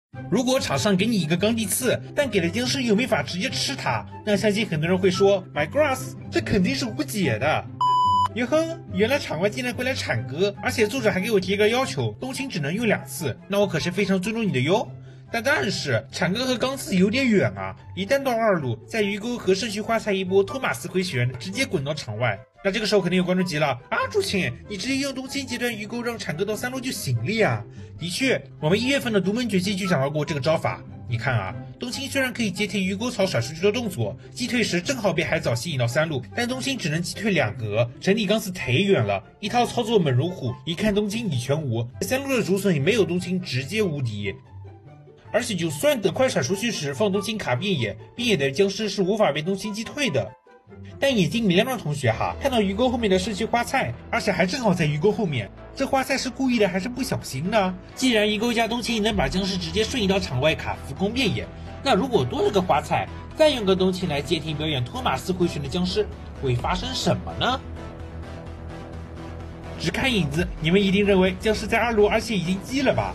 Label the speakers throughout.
Speaker 1: 如果场上给你一个钢地刺，但给了僵尸又没法直接吃它，那相信很多人会说 My grass， 这肯定是无解的。哟呵，原来场外竟然会来铲割，而且作者还给我提一个要求，冬青只能用2次，那我可是非常尊重你的哟。但是铲割和钢刺有点远啊，一旦到2路，在鱼钩和圣虚花菜一波托马斯回旋，直接滚到场外。那这个时候肯定有观众急了啊，朱青，你直接用冬青截断鱼钩让铲割到3路就行了呀。的确，我们1月份的独门绝技就讲到过这个招法。你看啊，冬青虽然可以接替鱼钩草甩出去的动作，击退时正好被海藻吸引到3路，但冬青只能击退2格，整体钢丝忒远了，一套操作猛如虎。一看冬青已全无，3路的竹笋也没有冬青直接无敌。而且就算等快甩出去时放冬青卡边野的僵尸是无法被冬青击退的。但眼睛明亮的同学哈，看到鱼钩后面的社区花菜，而且还正好在鱼钩后面，这花菜是故意的还是不小心呢？既然鱼钩加冬青能把僵尸直接瞬移到场外卡浮空遍野，那如果多了个花菜，再用个冬青来接替表演托马斯回旋的僵尸，会发生什么呢？只看影子，你们一定认为僵尸在2路，而且已经击了吧？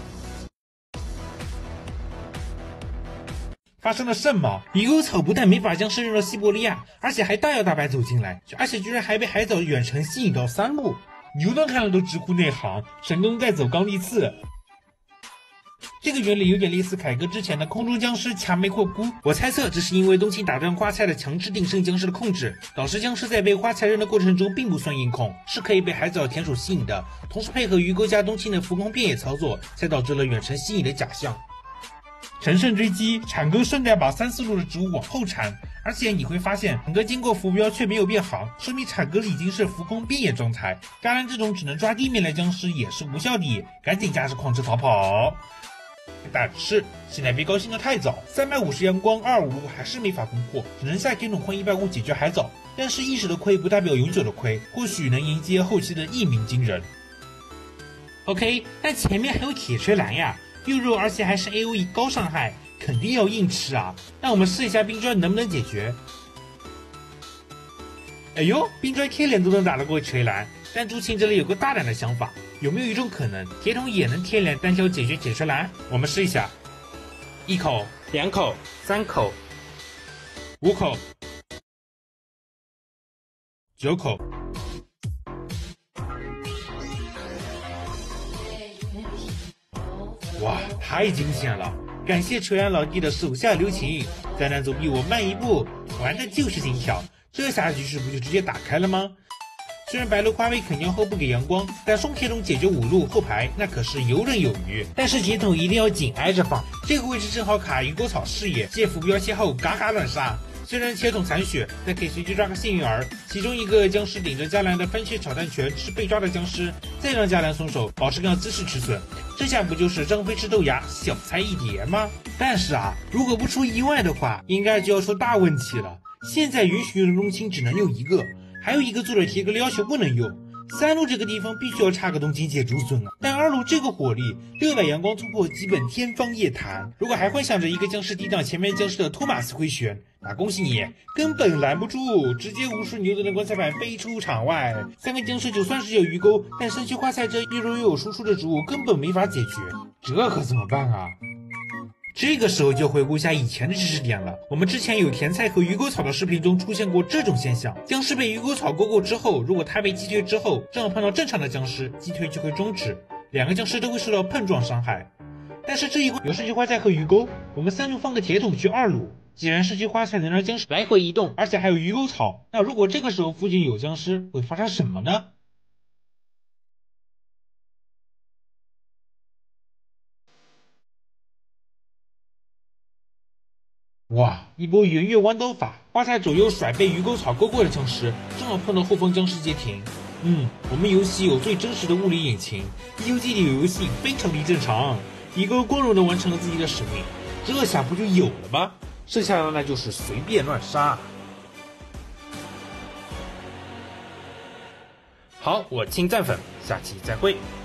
Speaker 1: 发生了什么？鱼钩草不但没把僵尸扔到西伯利亚，而且还大摇大摆走进来，而且居然还被海藻远程吸引到3路。牛顿看了都直呼内行，神功在走钢地刺。这个原理有点类似凯哥之前的空中僵尸卡梅霍菇，我猜测这是因为冬青打断花菜的强制定身僵尸的控制，导致僵尸在被花菜扔的过程中并不算硬控，是可以被海藻舔手吸引的，同时配合鱼钩加冬青的浮空遍野操作，才导致了远程吸引的假象。乘胜追击，铲割顺带把3、4路的植物往后铲，而且你会发现，铲割经过浮标却没有变行，说明铲割已经是浮空边野状态。当然，这种只能抓地面的僵尸也是无效的，赶紧驾驶矿车逃跑。但是现在别高兴得太早，350阳光25路还是没法攻破，只能下铁桶换150解决海藻。但是一时的亏不代表永久的亏，或许能迎接后期的一鸣惊人。OK， 但前面还有铁锤蓝呀。又肉而且还是 AOE 高伤害，肯定要硬吃啊！那我们试一下冰砖能不能解决。哎呦，冰砖贴脸都能打得过锤蓝，但朱青这里有个大胆的想法，有没有一种可能，铁桶也能贴脸单挑解决铁锤蓝？我们试一下，1口、2口、3口、5口、9口。哇，太惊险了！感谢垂安老弟的手下留情，灾难总比我慢一步，玩的就是心跳。这下局势不就直接打开了吗？虽然白鹿花威啃娘后不给阳光，但双铁桶解决5路后排那可是游刃有余。但是铁桶一定要紧挨着放，这个位置正好卡鱼钩草视野，借浮标切后嘎嘎乱杀。虽然铁桶残血，但可以随机抓个幸运儿。其中一个僵尸顶着加兰的番茄炒蛋拳吃被抓的僵尸，再让加兰松手，保持个姿势止损。这下不就是张飞吃豆芽，小菜一碟吗？但是啊，如果不出意外的话，应该就要出大问题了。现在允许用的冬青只能用1个，还有一个作者提个要求不能用。3路这个地方必须要插个冬青解竹笋啊，但2路这个火力600阳光突破基本天方夜谭。如果还幻想着一个僵尸抵挡前面僵尸的托马斯回旋，那恭喜你，根本拦不住，直接无数牛顿的棺材板飞出场外。3个僵尸就算是有鱼钩，但山区花菜这又肉又有输出的植物根本没法解决，这可怎么办啊？这个时候就回顾一下以前的知识点了。我们之前有甜菜和鱼钩草的视频中出现过这种现象，僵尸被鱼钩草勾过之后，如果它被击退之后，正好碰到正常的僵尸，击退就会终止，2个僵尸都会受到碰撞伤害。但是这一回有社区花菜和鱼钩，我们3路放个铁桶去2路。既然社区花菜能让僵尸来回移动，而且还有鱼钩草，那如果这个时候附近有僵尸，会发生什么呢？哇，一波圆月弯刀法，花菜左右甩被鱼钩草勾过的僵尸，正好碰到后方僵尸截停。我们游戏有最真实的物理引擎，PUBG里有游戏非常的正常，一个光荣的完成了自己的使命，这下不就有了吗？剩下的那就是随便乱杀。好，我青赞粉，下期再会。